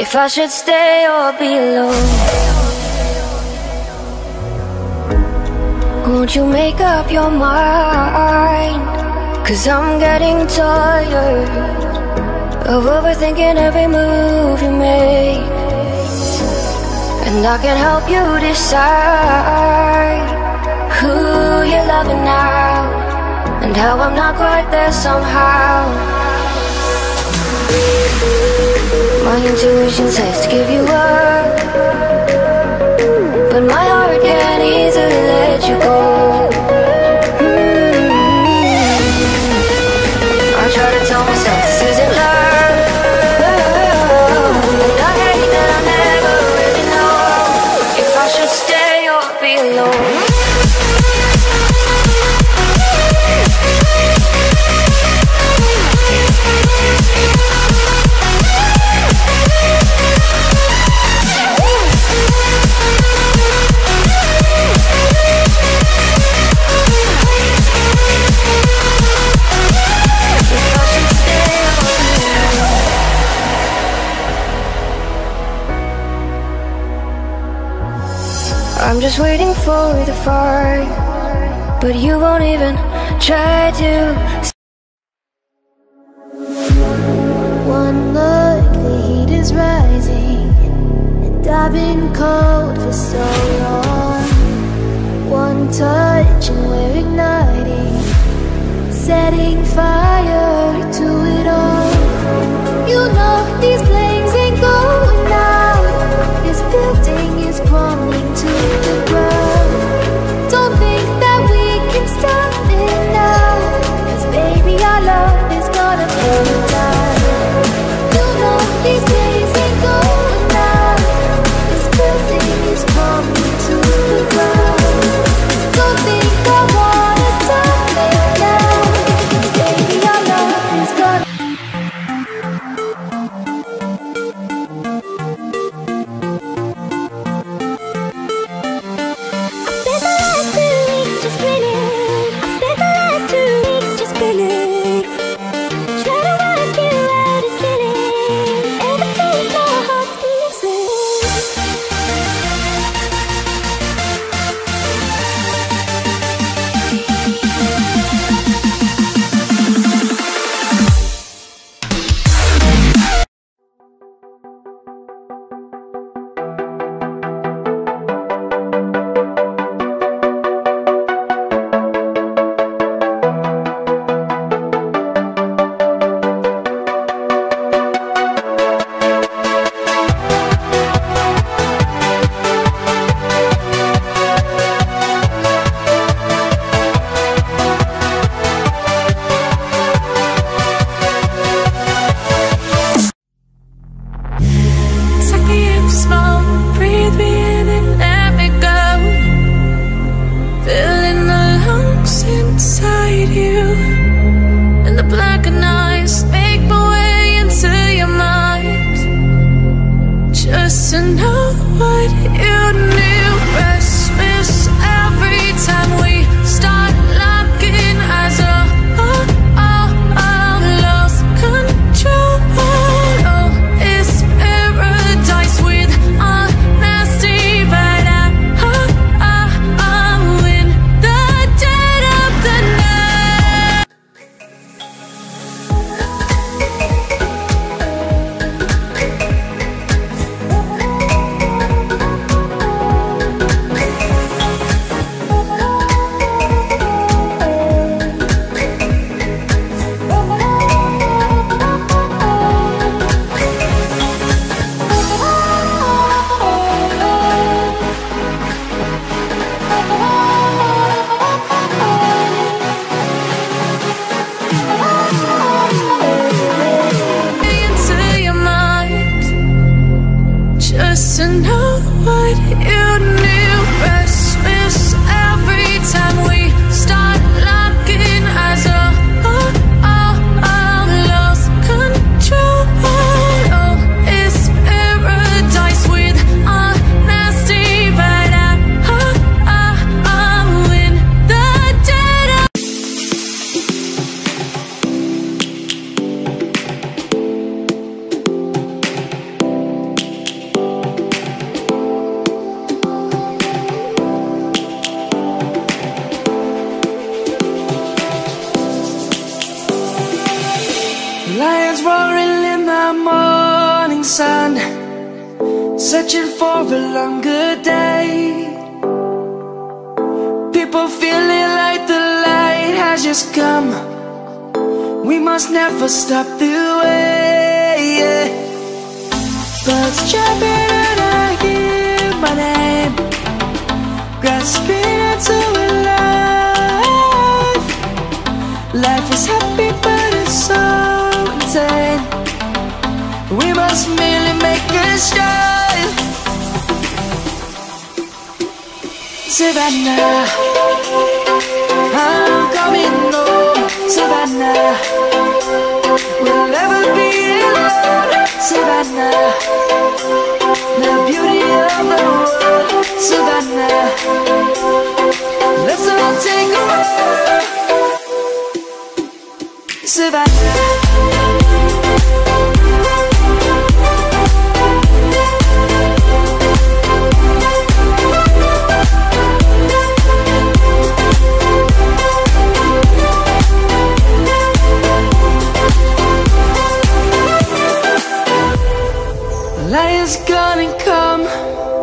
if I should stay or be alone. Won't you make up your mind? 'Cause I'm getting tired of overthinking every move you make. And I can help you decide who you're loving now, and how I'm not quite there somehow. My intuition says to give you up, but my heart can't easily let you go. I try to tell myself this isn't love, and I hate that I never really know if I should stay or be alone. I'm just waiting for the fire, but you won't even try to. One look, the heat is rising, and I've been cold for so long. One touch and we're igniting, setting fire to it all. You know these flames ain't going out, this building is crumbling to the ground. Don't think that we can stop it now, 'cause baby our love is gonna burn down. You know these flames ain't going out, this building is crumbling to the ground. Don't think I wanna stop it now, 'cause baby our love is gonna. searching for a longer day. People feeling like the light has just come. We must never stop the way, yeah. Birds chirping and I hear my name, grasping into a life. Life is happy but it's so insane. We must merely make a start. Savannah, I'm coming home. Savannah, we'll never be alone. Savannah, the beauty of the world. Savannah, let's all take a walk. Savannah. Light is gonna come.